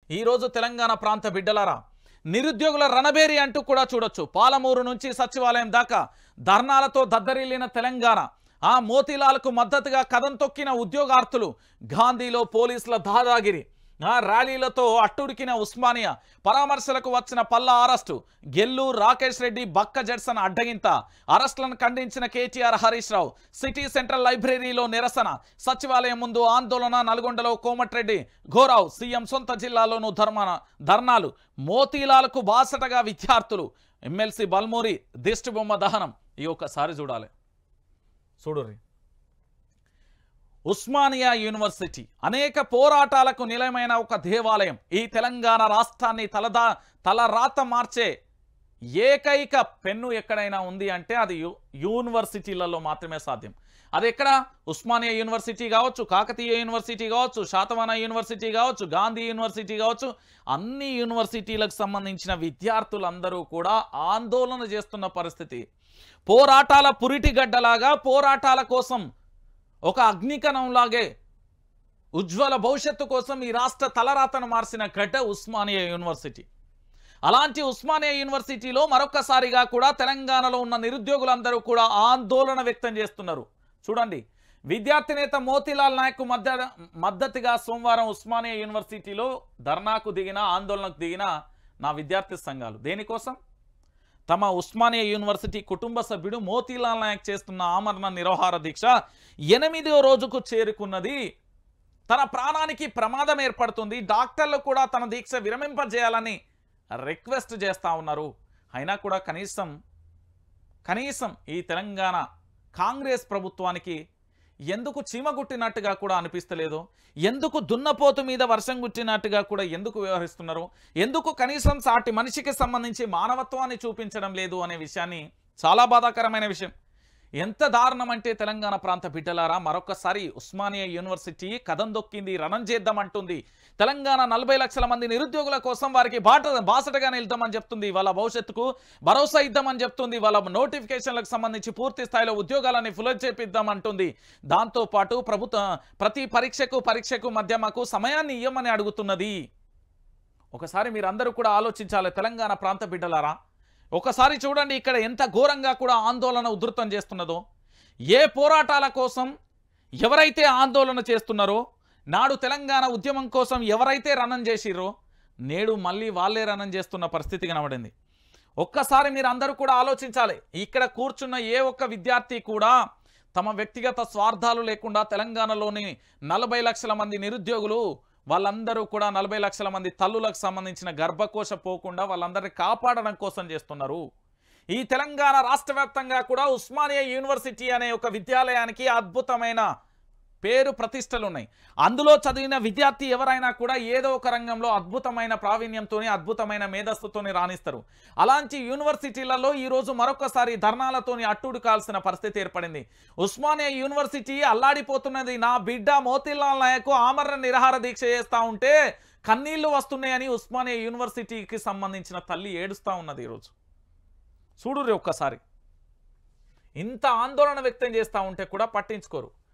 ఈరోజు తెలంగాణ ప్రాంత బిడ్డలారా నిరుద్యోగుల రణబేరి అంటూ కూడా చూడొచ్చు. పాలమూరు నుంచి సచివాలయం దాకా ధర్నాలతో దద్దరిల్లిన తెలంగాణ. ఆ మోతీలాల్కు మద్దతుగా కదం తొక్కిన ఉద్యోగార్థులు, గాంధీలో పోలీసుల దాదాగిరి, ఆ ర్యాలీలతో అట్టుడికిన ఉస్మానియా, పరామర్శలకు వచ్చిన పల్లా అరెస్టు, గెల్లూరు రాకేష్ రెడ్డి, బక్క జడ్సన్ అడ్డగింత, అరెస్టులను ఖండించిన KTR, Harish Rao, city central లైబ్రరీలో నిరసన, సచివాలయం ముందు ఆందోళన, నల్గొండలో కోమటిరెడ్డి, ఘోరావ్, సీఎం సొంత జిల్లాలోనూ ధర్నాలు, మోతీలాలకు బాసటగా విద్యార్థులు, ఎమ్మెల్సీ బల్మూరి దిష్టిబొమ్మ దహనం. ఈ ఒక్కసారి చూడుర్రి. ఉస్మానియా యూనివర్సిటీ అనేక పోరాటాలకు నిలయమైన ఒక దేవాలయం. ఈ తెలంగాణ రాష్ట్రాన్ని తలరాత మార్చే ఏకైక పెన్ను ఎక్కడైనా ఉంది అంటే అది యూనివర్సిటీలలో మాత్రమే సాధ్యం. అది ఎక్కడ? ఉస్మానియా యూనివర్సిటీ కావచ్చు, కాకతీయ యూనివర్సిటీ కావచ్చు, శాతవాహన యూనివర్సిటీ కావచ్చు, గాంధీ యూనివర్సిటీ కావచ్చు. అన్ని యూనివర్సిటీలకు సంబంధించిన విద్యార్థులందరూ కూడా ఆందోళన చేస్తున్న పరిస్థితి. పోరాటాల పురిటిగడ్డలాగా, పోరాటాల కోసం ఒక అగ్నికణంలాగే ఉజ్వల భవిష్యత్తు కోసం ఈ రాష్ట్ర తలరాతను మార్చిన గడ్డ ఉస్మానియా యూనివర్సిటీ. అలాంటి ఉస్మానియా యూనివర్సిటీలో మరొకసారిగా కూడా తెలంగాణలో ఉన్న నిరుద్యోగులందరూ కూడా ఆందోళన వ్యక్తం చేస్తున్నారు. చూడండి, విద్యార్థి నేత మోతీలాల్ నాయక్ మద్దతుగా సోమవారం ఉస్మానియా యూనివర్సిటీలో ధర్నాకు దిగిన, ఆందోళనకు దిగిన నా విద్యార్థి సంఘాలు. దేనికోసం? తమ ఉస్మానియా యూనివర్సిటీ కుటుంబ సభ్యుడు మోతీలాల్ నాయక్ చేస్తున్న ఆమరణ నిరాహార దీక్ష 8వ రోజుకు చేరుకున్నది. తన ప్రాణానికి ప్రమాదం ఏర్పడుతుంది. డాక్టర్లు కూడా తన దీక్ష విరమింపజేయాలని రిక్వెస్ట్ చేస్తూ ఉన్నారు. అయినా కూడా కనీసం ఈ తెలంగాణ కాంగ్రెస్ ప్రభుత్వానికి ఎందుకు చీమగుట్టినట్టుగా కూడా అనిపిస్తలేదు? ఎందుకు దున్నపోతు మీద వర్షం గుట్టినట్టుగా కూడా ఎందుకు వ్యవహరిస్తున్నారు? ఎందుకు కనీసం సాటి మనిషికి సంబంధించి మానవత్వాన్ని చూపించడం లేదు అనే విషయాన్ని, చాలా బాధాకరమైన విషయం. ఎంత దారుణం అంటే తెలంగాణ ప్రాంత బిడ్డలారా, మరొకసారి ఉస్మానియా యూనివర్సిటీ కదం దొక్కింది, రణం చేద్దామంటుంది. తెలంగాణ 40 లక్షల మంది నిరుద్యోగుల కోసం వారికి బాసటగా నిలుద్దామని చెప్తుంది. వాళ్ళ భవిష్యత్తుకు భరోసా ఇద్దామని చెప్తుంది. వాళ్ళ నోటిఫికేషన్లకు సంబంధించి పూర్తి స్థాయిలో ఉద్యోగాలని ఫుల్ చేపిద్దామంటుంది. దాంతోపాటు ప్రతి పరీక్షకు మధ్య మాకు సమయాన్ని ఇవ్వమని అడుగుతున్నది. ఒకసారి మీరందరూ కూడా ఆలోచించాలి తెలంగాణ ప్రాంత బిడ్డలారా. ఒకసారి చూడండి ఇక్కడ ఎంత ఘోరంగా కూడా ఆందోళన ఉధృతం చేస్తున్నదో. ఏ పోరాటాల కోసం ఎవరైతే ఆందోళన చేస్తున్నారో, నాడు తెలంగాణ ఉద్యమం కోసం ఎవరైతే రణం చేసిర్రో, నేడు మళ్ళీ వాళ్ళే రణం చేస్తున్న పరిస్థితి కనబడింది. ఒక్కసారి మీరు అందరూ కూడా ఆలోచించాలి. ఇక్కడ కూర్చున్న ఏ ఒక్క విద్యార్థి కూడా తమ వ్యక్తిగత స్వార్థాలు లేకుండా తెలంగాణలోని 40 లక్షల మంది నిరుద్యోగులు, వాళ్ళందరూ కూడా 40 లక్షల మంది తల్లులకు సంబంధించిన గర్భకోశ పోకుండా వాళ్ళందరినీ కాపాడడం కోసం చేస్తున్నారు. ఈ తెలంగాణ రాష్ట్ర వ్యాప్తంగా కూడా ఉస్మానియా యూనివర్సిటీ అనే ఒక విద్యాలయానికి అద్భుతమైన పేరు ప్రతిష్టలు ఉన్నాయి. అందులో చదివిన విద్యార్థి ఎవరైనా కూడా ఏదో ఒక రంగంలో అద్భుతమైన ప్రావీణ్యంతో, అద్భుతమైన మేధస్సుతో రాణిస్తారు. అలాంటి యూనివర్సిటీలలో ఈరోజు మరొకసారి ధర్నాలతోని అట్టుడు కాల్సిన పరిస్థితి ఏర్పడింది. ఉస్మానియా యూనివర్సిటీ అల్లాడిపోతున్నది. నా బిడ్డ మోతీలాల్ నాయక్ ఆమరణ నిరాహార దీక్ష చేస్తూ ఉంటే కన్నీళ్లు వస్తున్నాయని ఉస్మానియా యూనివర్సిటీకి సంబంధించిన తల్లి ఏడుస్తూ ఉన్నది. ఈరోజు చూడుర్రి ఒక్కసారి. ఇంత ఆందోళన వ్యక్తం చేస్తూ ఉంటే కూడా పట్టించుకోరు.